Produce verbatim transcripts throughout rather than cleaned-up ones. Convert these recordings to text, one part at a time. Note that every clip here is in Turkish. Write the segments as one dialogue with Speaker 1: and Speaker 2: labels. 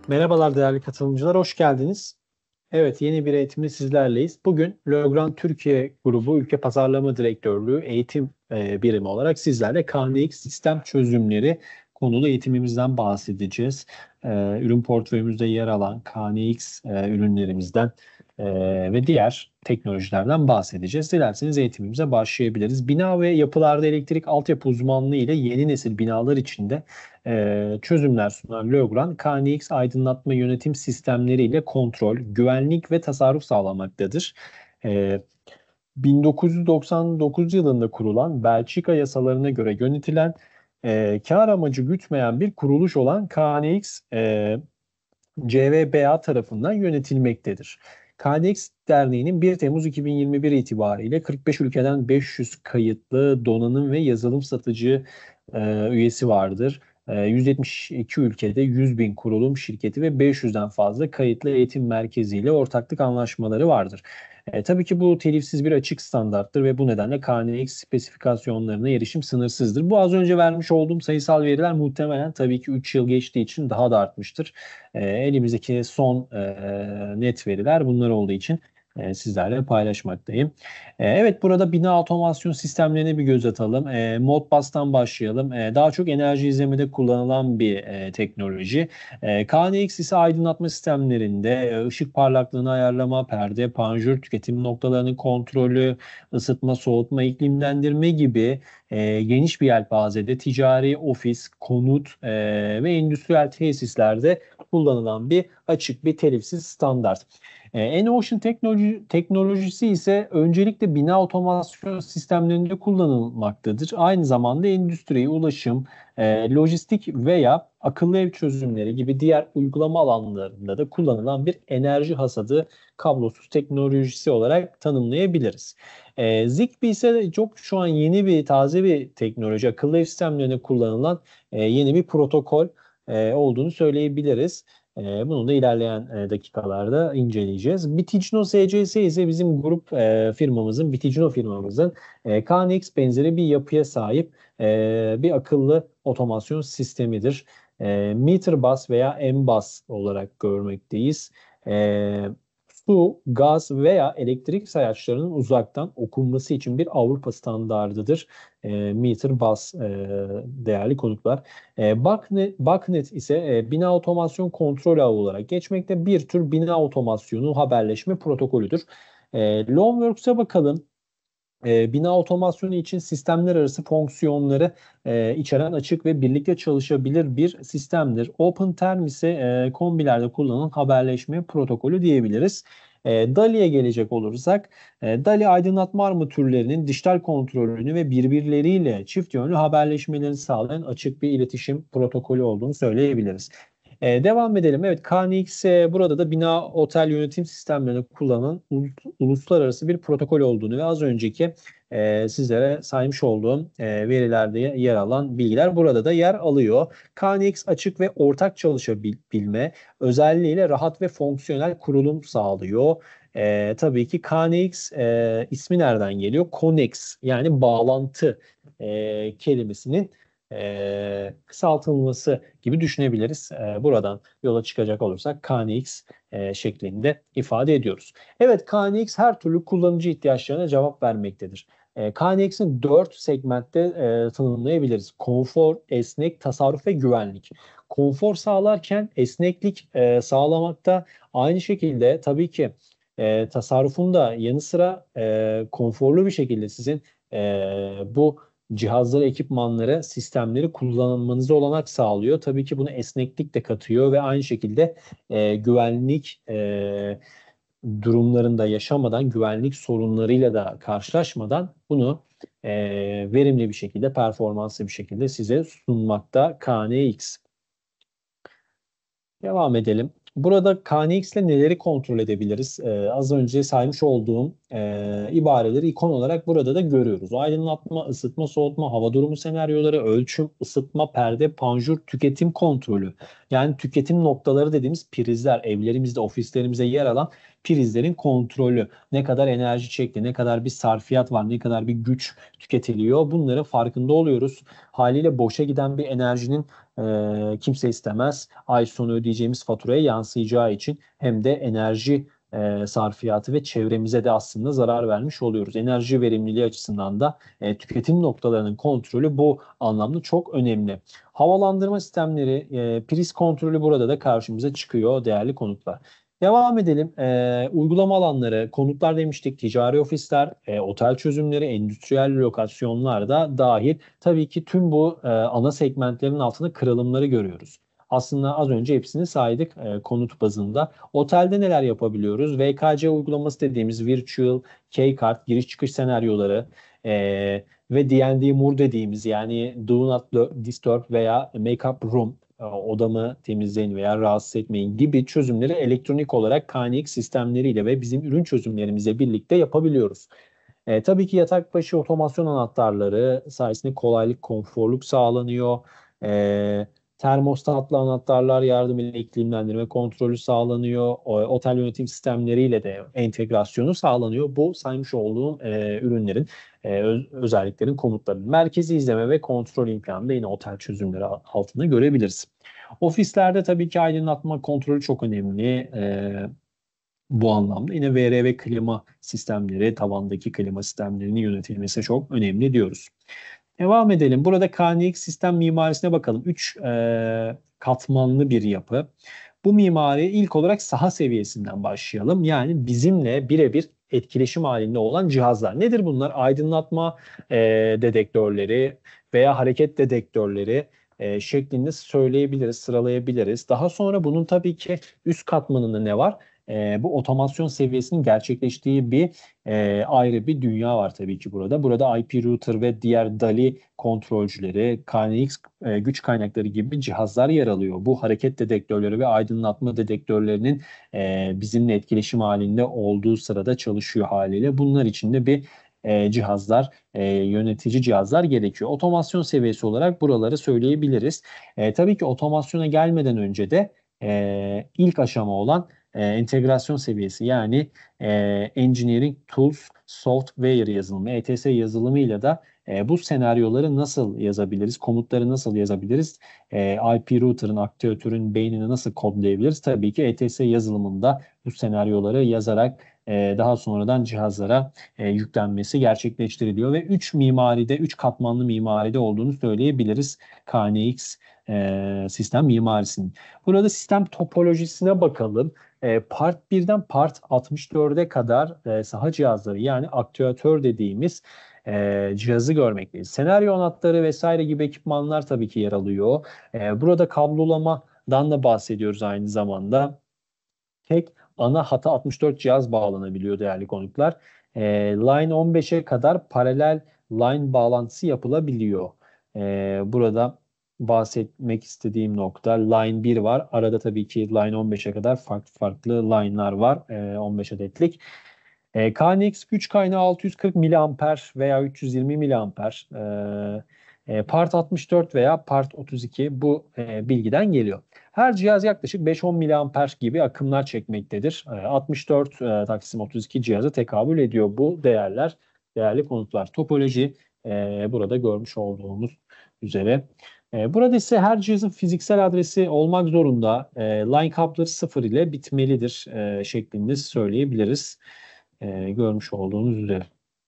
Speaker 1: Merhabalar değerli katılımcılar, hoş geldiniz. Evet, yeni bir eğitimde sizlerleyiz. Bugün Legrand Türkiye Grubu Ülke Pazarlama Direktörlüğü eğitim e, birimi olarak sizlerle K N X sistem çözümleri konulu eğitimimizden bahsedeceğiz. E, ürün portföyümüzde yer alan K N X e, ürünlerimizden e, ve diğer teknolojilerden bahsedeceğiz. Dilerseniz eğitimimize başlayabiliriz. Bina ve yapılarda elektrik altyapı uzmanlığı ile yeni nesil binalar içinde e, çözümler sunan Legrand, K N X aydınlatma yönetim sistemleri ile kontrol, güvenlik ve tasarruf sağlamaktadır. E, bin dokuz yüz doksan dokuz yılında kurulan Belçika yasalarına göre yönetilen e, kar amacı gütmeyen bir kuruluş olan K N X e, C V B A tarafından yönetilmektedir. K N X Derneği'nin bir Temmuz iki bin yirmi bir itibariyle kırk beş ülkeden beş yüz kayıtlı donanım ve yazılım satıcı e, üyesi vardır. E, yüz yetmiş iki ülkede yüz bin kurulum şirketi ve beş yüzden fazla kayıtlı eğitim merkeziyle ortaklık anlaşmaları vardır. E, tabii ki bu telifsiz bir açık standarttır ve bu nedenle K N X spesifikasyonlarına erişim sınırsızdır. Bu az önce vermiş olduğum sayısal veriler muhtemelen tabii ki üç yıl geçtiği için daha da artmıştır. E, elimizdeki son e, net veriler bunlar olduğu için e, sizlerle paylaşmaktayım. E, evet, burada bina otomasyon sistemlerine bir göz atalım. E, Modbus'tan başlayalım. E, daha çok enerji izlemede kullanılan bir e, teknoloji. E, K N X ise aydınlatma sistemlerinde e, ışık parlaklığını ayarlama, perde, panjur tüketim noktalarının kontrolü, ısıtma, soğutma, iklimlendirme gibi e, geniş bir yelpazede ticari, ofis, konut e, ve endüstriyel tesislerde kullanılan bir açık bir telifsiz standart. E, N-Ocean teknoloji, teknolojisi ise öncelikle bina otomasyon sistemlerinde kullanılmaktadır. Aynı zamanda endüstri, ulaşım, e, lojistik veya akıllı ev çözümleri gibi diğer uygulama alanlarında da kullanılan bir enerji hasadı kablosuz teknolojisi olarak tanımlayabiliriz. E, Zigbee ise çok şu an yeni bir, taze bir teknoloji. Akıllı ev sistemlerinde kullanılan e, yeni bir protokol e, olduğunu söyleyebiliriz. E, bunu da ilerleyen e, dakikalarda inceleyeceğiz. Biticno S C S ise bizim grup e, firmamızın, Biticno firmamızın e, K N X benzeri bir yapıya sahip e, bir akıllı otomasyon sistemidir. E, Meter bus veya M bus olarak görmekteyiz. E, Su, gaz veya elektrik sayaçlarının uzaktan okunması için bir Avrupa standardıdır. E, Meter bus e, değerli konuklar. E, Baknet, Baknet ise e, bina otomasyon kontrol ağı olarak geçmekte, bir tür bina otomasyonu haberleşme protokolüdür. E, Loanworks'e bakalım. E, bina otomasyonu için sistemler arası fonksiyonları e, içeren açık ve birlikte çalışabilir bir sistemdir. OpenTerm ise e, kombilerde kullanılan haberleşme protokolü diyebiliriz. E, D A L I'ye gelecek olursak, e, D A L I aydınlatma armatürlerinin dijital kontrolünü ve birbirleriyle çift yönlü haberleşmelerini sağlayan açık bir iletişim protokolü olduğunu söyleyebiliriz. Ee, devam edelim. Evet, K N X e, burada da bina otel yönetim sistemlerini kullanan ulus- uluslararası bir protokol olduğunu ve az önceki e, sizlere saymış olduğum e, verilerde yer alan bilgiler burada da yer alıyor. K N X açık ve ortak çalışabilme özelliğiyle rahat ve fonksiyonel kurulum sağlıyor. E, tabii ki K N X e, ismi nereden geliyor? Connex, yani bağlantı e, kelimesinin e, kısaltılması gibi düşünebiliriz. E, buradan yola çıkacak olursak K N X e, şeklinde ifade ediyoruz. Evet, K N X her türlü kullanıcı ihtiyaçlarına cevap vermektedir. E, K N X'in dört segmentte e, tanımlayabiliriz. Konfor, esnek, tasarruf ve güvenlik. Konfor sağlarken esneklik e, sağlamakta, aynı şekilde tabii ki e, tasarrufun da yanı sıra e, konforlu bir şekilde sizin e, bu cihazları, ekipmanları, sistemleri kullanmanıza olanak sağlıyor. Tabii ki bunu esneklik de katıyor ve aynı şekilde e, güvenlik e, durumlarında yaşamadan, güvenlik sorunlarıyla da karşılaşmadan bunu e, verimli bir şekilde, performanslı bir şekilde size sunmakta K N X. Devam edelim. Burada K N X ile neleri kontrol edebiliriz? Ee, az önce saymış olduğum e, ibareleri ikon olarak burada da görüyoruz. Aydınlatma, ısıtma, soğutma, hava durumu senaryoları, ölçüm, ısıtma, perde, panjur, tüketim kontrolü. Yani tüketim noktaları dediğimiz prizler, evlerimizde, ofislerimizde yer alan prizlerin kontrolü. Ne kadar enerji çekti, ne kadar bir sarfiyat var, ne kadar bir güç tüketiliyor. Bunların farkında oluyoruz. Haliyle boşa giden bir enerjinin e, kimse istemez. Ay sonu ödeyeceğimiz faturaya yansıyacağı için hem de enerji e, sarfiyatı ve çevremize de aslında zarar vermiş oluyoruz. Enerji verimliliği açısından da e, tüketim noktalarının kontrolü bu anlamda çok önemli. Havalandırma sistemleri, e, priz kontrolü burada da karşımıza çıkıyor değerli konuklar. Devam edelim. E, uygulama alanları, konutlar demiştik, ticari ofisler, e, otel çözümleri, endüstriyel lokasyonlar da dahil. Tabii ki tüm bu e, ana segmentlerin altında kırılımları görüyoruz. Aslında az önce hepsini saydık e, konut bazında. Otelde neler yapabiliyoruz? V K C uygulaması dediğimiz Virtual Key-Card giriş çıkış senaryoları e, ve D and D Moore dediğimiz yani Do Not Disturb veya Make Up Room e, odamı temizleyin veya rahatsız etmeyin gibi çözümleri elektronik olarak K N X sistemleriyle ve bizim ürün çözümlerimizle birlikte yapabiliyoruz. E, tabii ki yatak başı otomasyon anahtarları sayesinde kolaylık, konforluk sağlanıyor. E, termostatlı anahtarlar yardımıyla iklimlendirme kontrolü sağlanıyor. O, otel yönetim sistemleriyle de entegrasyonu sağlanıyor. Bu saymış olduğum e, ürünlerin, e, öz- özelliklerin, komutların merkezi izleme ve kontrol imkanı da yine otel çözümleri altında görebiliriz. Ofislerde tabii ki aydınlatma kontrolü çok önemli. E, bu anlamda yine V R ve klima sistemleri, tavandaki klima sistemlerinin yönetilmesi çok önemli diyoruz. Devam edelim. Burada K N X sistem mimarisine bakalım. Üç e, katmanlı bir yapı. Bu mimari ilk olarak saha seviyesinden başlayalım. Yani bizimle birebir etkileşim halinde olan cihazlar. Nedir bunlar? Aydınlatma e, dedektörleri veya hareket dedektörleri e, şeklinde söyleyebiliriz, sıralayabiliriz. Daha sonra bunun tabii ki üst katmanında ne var? E, bu otomasyon seviyesinin gerçekleştiği bir e, ayrı bir dünya var tabii ki burada. Burada I P router ve diğer D A L I kontrolcüleri, K N X e, güç kaynakları gibi cihazlar yer alıyor. Bu hareket dedektörleri ve aydınlatma dedektörlerinin e, bizimle etkileşim halinde olduğu sırada çalışıyor haliyle. Bunlar için de bir e, cihazlar, e, yönetici cihazlar gerekiyor. Otomasyon seviyesi olarak buraları söyleyebiliriz. E, tabii ki otomasyona gelmeden önce de e, ilk aşama olan e, entegrasyon seviyesi yani e, Engineering Tools Software yazılımı, E T S yazılımıyla da e, bu senaryoları nasıl yazabiliriz, komutları nasıl yazabiliriz, e, I P router'ın, aktüatörün beynini nasıl kodlayabiliriz? Tabii ki E T S yazılımında bu senaryoları yazarak e, daha sonradan cihazlara e, yüklenmesi gerçekleştiriliyor ve üç mimaride, üç katmanlı mimaride olduğunu söyleyebiliriz K N X e, sistem mimarisinin. Burada sistem topolojisine bakalım. E, part birden part altmış dörde kadar e, saha cihazları yani aktüatör dediğimiz e, cihazı görmekteyiz. Senaryo anahtarı vesaire gibi ekipmanlar tabii ki yer alıyor. E, burada kablolamadan da bahsediyoruz aynı zamanda. Tek ana hata altmış dört cihaz bağlanabiliyor değerli konuklar. E, Line on beşe kadar paralel line bağlantısı yapılabiliyor. E, burada bahsetmek istediğim nokta Line bir var. Arada tabii ki Line on beşe kadar farklı farklı line'lar var. E, on beş adetlik. E, K N X güç kaynağı altı yüz kırk miliamper veya üç yüz yirmi miliamper. E, e, Part altmış dört veya Part otuz iki bu e, bilgiden geliyor. Her cihaz yaklaşık beş on miliamper gibi akımlar çekmektedir. E, altmış dört e, Taksim otuz iki cihazı tekabül ediyor bu değerler, değerli konutlar. Topoloji e, burada görmüş olduğumuz üzere. E, burada ise her cihazın fiziksel adresi olmak zorunda. E, line coupler sıfır ile bitmelidir e, şeklinde söyleyebiliriz. E, görmüş olduğunuz üzere.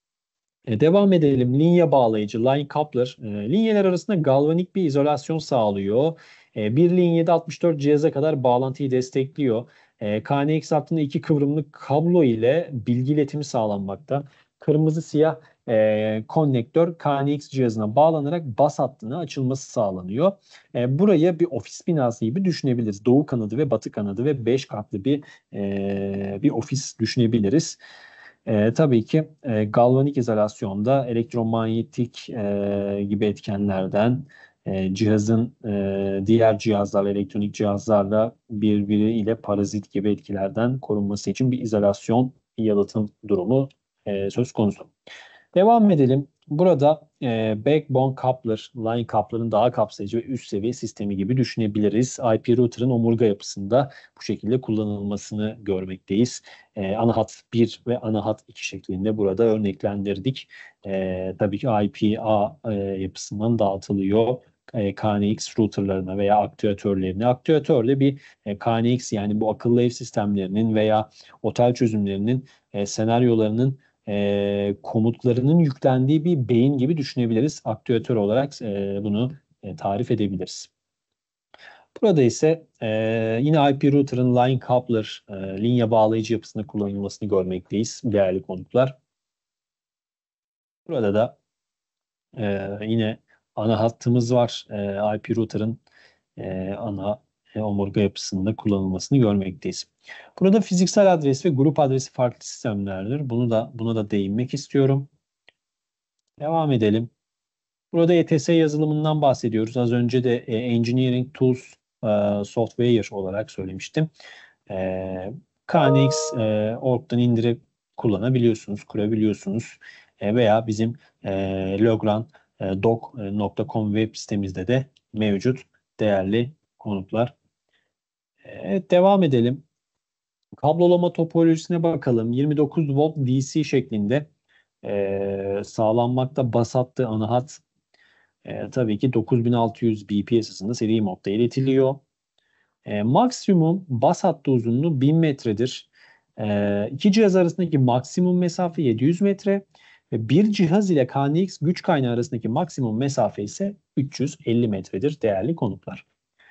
Speaker 1: E, devam edelim. Linye bağlayıcı, line coupler, e, linyeler arasında galvanik bir izolasyon sağlıyor. E, bir linyede altmış dört cihaza kadar bağlantıyı destekliyor. E, K N X hattında iki kıvrımlı kablo ile bilgi iletimi sağlanmakta. Kırmızı siyah e, konnektör K N X cihazına bağlanarak bas hattına açılması sağlanıyor. E, buraya bir ofis binası gibi düşünebiliriz. Doğu kanadı ve batı kanadı ve beş katlı bir e, bir ofis düşünebiliriz. E, tabii ki e, galvanik izolasyonda elektromanyetik e, gibi etkenlerden e, cihazın e, diğer cihazlarla, elektronik cihazlarla birbiriyle parazit gibi etkilerden korunması için bir izolasyon yalıtım durumu e, söz konusu. Devam edelim. Burada e, backbone coupler, line coupler'ın daha kapsayıcı ve üst seviye sistemi gibi düşünebiliriz. I P router'ın omurga yapısında bu şekilde kullanılmasını görmekteyiz. E, ana hat bir ve ana hat iki şeklinde burada örneklendirdik. E, tabii ki I P A e, yapısından dağıtılıyor. E, K N X routerlarına veya aktüatörlerine. Aktüatörle bir e, K N X, yani bu akıllı ev sistemlerinin veya otel çözümlerinin e, senaryolarının e, komutlarının yüklendiği bir beyin gibi düşünebiliriz. Aktüatör olarak e, bunu e, tarif edebiliriz. Burada ise e, yine I P router'ın line coupler, e, linye bağlayıcı yapısında kullanılmasını görmekteyiz değerli konuklar. Burada da e, yine ana hattımız var. E, I P router'ın e, ana e, omurga yapısında kullanılmasını görmekteyiz. Burada fiziksel adres ve grup adresi farklı sistemlerdir. Bunu da buna da değinmek istiyorum. Devam edelim. Burada E T S yazılımından bahsediyoruz. Az önce de e, Engineering Tools e, Software olarak söylemiştim. E, K N X e, org'dan indirip kullanabiliyorsunuz, kurabiliyorsunuz. E, veya bizim e, logran doc nokta com web sitemizde de mevcut değerli konuklar. Evet, devam edelim. Kablolama topolojisine bakalım. yirmi dokuz volt D C şeklinde e, sağlanmakta. Bas hattı ana hat e, tabii ki dokuz bin altı yüz B P S hızında seri modda iletiliyor. E, maksimum bas hattı uzunluğu bin metredir. E, iki cihaz arasındaki maksimum mesafe yedi yüz metre ve bir cihaz ile K N X güç kaynağı arasındaki maksimum mesafe ise üç yüz elli metredir değerli konuklar.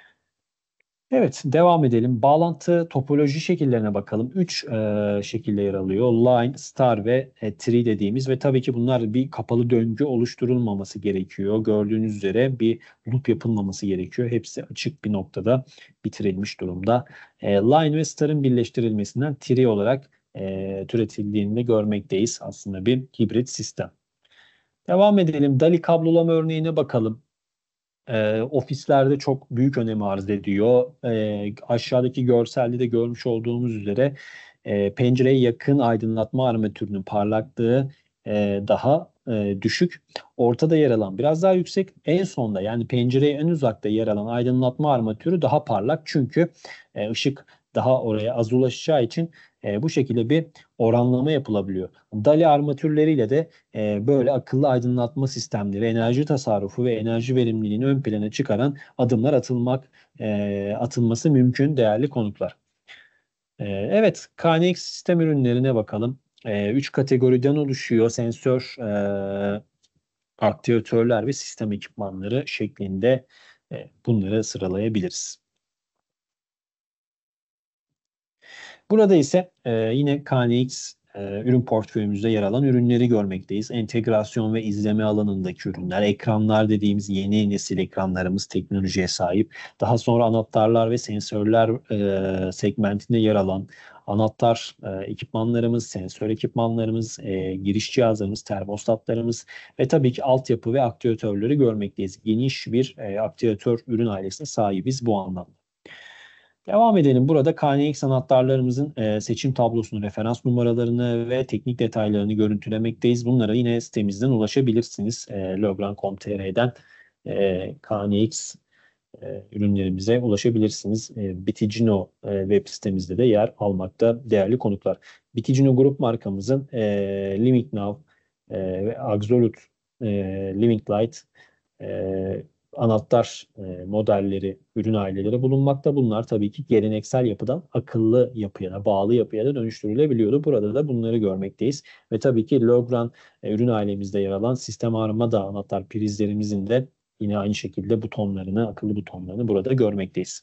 Speaker 1: Evet, devam edelim. Bağlantı topoloji şekillerine bakalım. Üç e, şekilde yer alıyor. Line, star ve e, tree dediğimiz ve tabii ki bunlar bir kapalı döngü oluşturulmaması gerekiyor. Gördüğünüz üzere bir loop yapılmaması gerekiyor. Hepsi açık bir noktada bitirilmiş durumda. E, line ve star'ın birleştirilmesinden tree olarak e, türetildiğini de görmekteyiz. Aslında bir hibrit sistem. Devam edelim. D A L I kablolama örneğine bakalım. E, ofislerde çok büyük önem arz ediyor. E, aşağıdaki görselde de görmüş olduğumuz üzere e, pencereye yakın aydınlatma armatürünün parlaklığı e, daha e, düşük. Ortada yer alan biraz daha yüksek. En sonda, yani pencereye en uzakta yer alan aydınlatma armatürü daha parlak. Çünkü e, ışık daha oraya az ulaşacağı için e, bu şekilde bir oranlama yapılabiliyor. D A L I armatürleriyle de e, böyle akıllı aydınlatma sistemleri, enerji tasarrufu ve enerji verimliliğini ön plana çıkaran adımlar atılmak e, atılması mümkün değerli konuklar. E, evet, K N X sistem ürünlerine bakalım. E, üç kategoriden oluşuyor. Sensör, e, aktüatörler ve sistem ekipmanları şeklinde e, bunları sıralayabiliriz. Burada ise e, yine K N X e, ürün portföyümüzde yer alan ürünleri görmekteyiz. Entegrasyon ve izleme alanındaki ürünler, ekranlar dediğimiz yeni nesil ekranlarımız teknolojiye sahip. Daha sonra anahtarlar ve sensörler e, segmentinde yer alan anahtar e, ekipmanlarımız, sensör ekipmanlarımız, e, giriş cihazlarımız, termostatlarımız ve tabii ki altyapı ve aktüatörleri görmekteyiz. Geniş bir e, aktüatör ürün ailesine sahibiz bu anlamda. Devam edelim. Burada K N X anahtarlarımızın e, seçim tablosunu, referans numaralarını ve teknik detaylarını görüntülemekteyiz. Bunlara yine sitemizden ulaşabilirsiniz. E, logran nokta com nokta t r'den e, K N X e, ürünlerimize ulaşabilirsiniz. E, Bitigino e, web sitemizde de yer almakta değerli konuklar. Bitigino grup markamızın e, Living Now e, ve Axolot e, Living Light e, anahtar e, modelleri, ürün aileleri bulunmakta. Bunlar tabii ki geleneksel yapıdan akıllı yapıya da, bağlı yapıya da dönüştürülebiliyordu. Burada da bunları görmekteyiz. Ve tabii ki Logran e, ürün ailemizde yer alan sistem armada anahtar prizlerimizin de yine aynı şekilde butonlarını, akıllı butonlarını burada görmekteyiz.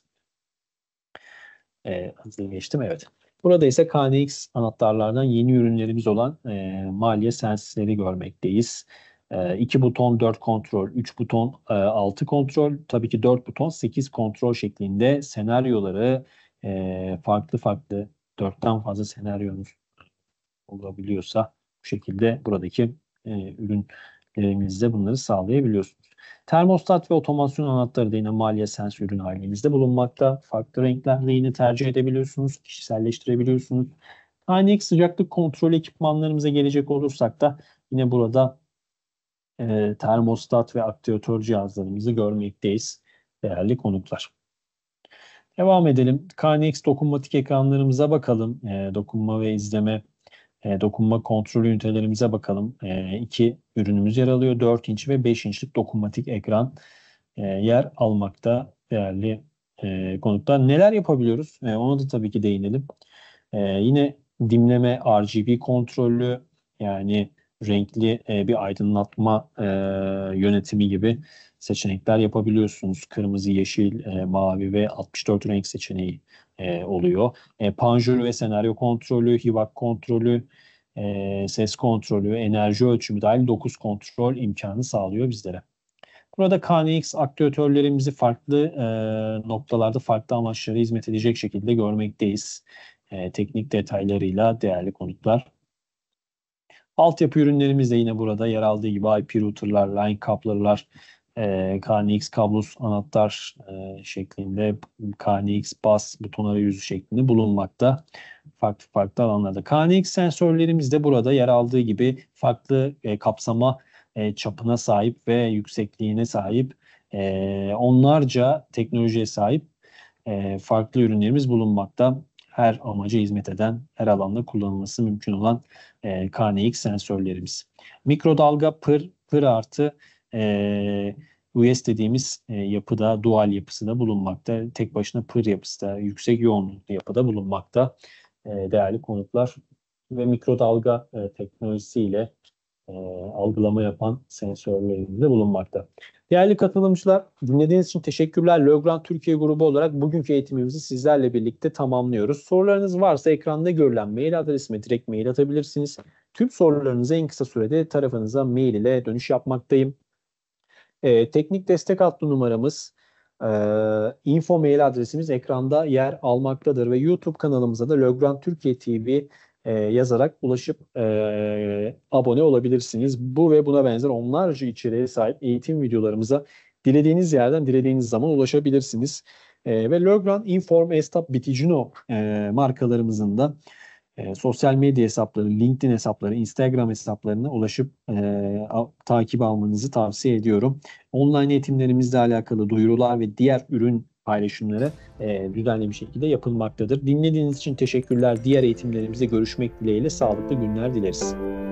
Speaker 1: E, hızlı geçtim, evet. Burada ise K N X anahtarlardan yeni ürünlerimiz olan e, Malya Sens'leri görmekteyiz. E, iki buton dört kontrol, üç buton e, altı kontrol, tabii ki dört buton sekiz kontrol şeklinde senaryoları e, farklı farklı dörtten fazla senaryonuz olabiliyorsa bu şekilde buradaki e, ürünlerimizde bunları sağlayabiliyorsunuz. Termostat ve otomasyon anahtarı da yine Malya Sens ürün halimizde bulunmakta. Farklı renklerde yine tercih edebiliyorsunuz, kişiselleştirebiliyorsunuz. K N X sıcaklık kontrol ekipmanlarımıza gelecek olursak da yine burada e, termostat ve aktivatör cihazlarımızı görmekteyiz değerli konuklar. Devam edelim. K N X dokunmatik ekranlarımıza bakalım. E, dokunma ve izleme, e, dokunma kontrol ünitelerimize bakalım. E, iki ürünümüz yer alıyor. dört inç ve beş inçlik dokunmatik ekran e, yer almakta değerli e, konuklar. Neler yapabiliyoruz? E, ona da tabii ki değinelim. E, yine dimleme, R G B kontrollü, yani renkli e, bir aydınlatma e, yönetimi gibi seçenekler yapabiliyorsunuz. Kırmızı, yeşil, e, mavi ve altmış dört renk seçeneği e, oluyor. E, panjur ve senaryo kontrolü, hivak kontrolü, e, ses kontrolü, enerji ölçümü dahil dokuz kontrol imkanı sağlıyor bizlere. Burada K N X aktivatörlerimizi farklı e, noktalarda farklı amaçlara hizmet edecek şekilde görmekteyiz. E, teknik detaylarıyla değerli konuklar. Altyapı ürünlerimiz de yine burada yer aldığı gibi I P router'lar, line coupler'lar, e, K N X kablosuz anahtar e, şeklinde, K N X bas buton arayüzü şeklinde bulunmakta farklı farklı alanlarda. K N X sensörlerimiz de burada yer aldığı gibi farklı e, kapsama e, çapına sahip ve yüksekliğine sahip e, onlarca teknolojiye sahip e, farklı ürünlerimiz bulunmakta. Her amaca hizmet eden, her alanda kullanılması mümkün olan e, K N X sensörlerimiz. Mikrodalga pır, pır artı e, U S dediğimiz e, yapıda, dual yapısı da bulunmakta. Tek başına pır yapısı da, yüksek yoğunluklu yapıda bulunmakta e, değerli konuklar. Ve mikrodalga e, teknolojisiyle e, algılama yapan sensörlerimiz de bulunmakta. Değerli katılımcılar, dinlediğiniz için teşekkürler. Legrand Türkiye grubu olarak bugünkü eğitimimizi sizlerle birlikte tamamlıyoruz. Sorularınız varsa ekranda görülen mail adresime direkt mail atabilirsiniz. Tüm sorularınızı en kısa sürede tarafınıza mail ile dönüş yapmaktayım. E, teknik destek hattı numaramız, e, info mail adresimiz ekranda yer almaktadır ve YouTube kanalımıza da Legrand Türkiye T V e, yazarak ulaşıp e, abone olabilirsiniz. Bu ve buna benzer onlarca içeriğe sahip eğitim videolarımıza dilediğiniz yerden, dilediğiniz zaman ulaşabilirsiniz. E, ve Legrand, Inform, Estap, Biticino e, markalarımızın da e, sosyal medya hesapları, LinkedIn hesapları, Instagram hesaplarına ulaşıp e, a, takip almanızı tavsiye ediyorum. Online eğitimlerimizle alakalı duyurular ve diğer ürün paylaşımları e, düzenli bir şekilde yapılmaktadır. Dinlediğiniz için teşekkürler. Diğer eğitimlerimizde görüşmek dileğiyle sağlıklı günler dileriz.